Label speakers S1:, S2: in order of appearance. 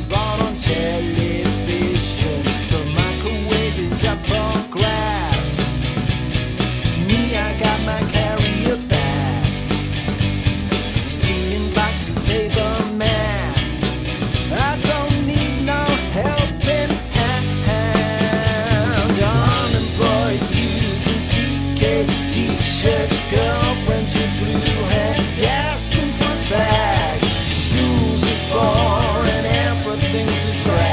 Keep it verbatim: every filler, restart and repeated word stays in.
S1: spot on television. The microwave is up for grabs. Me, I got my carrier bag. Steaming box to pay the man. I don't need no helping hand. Unemployed using C K t-shirts. Girlfriends with blue hair asking for a fag. Schools are boring, everything's a drag.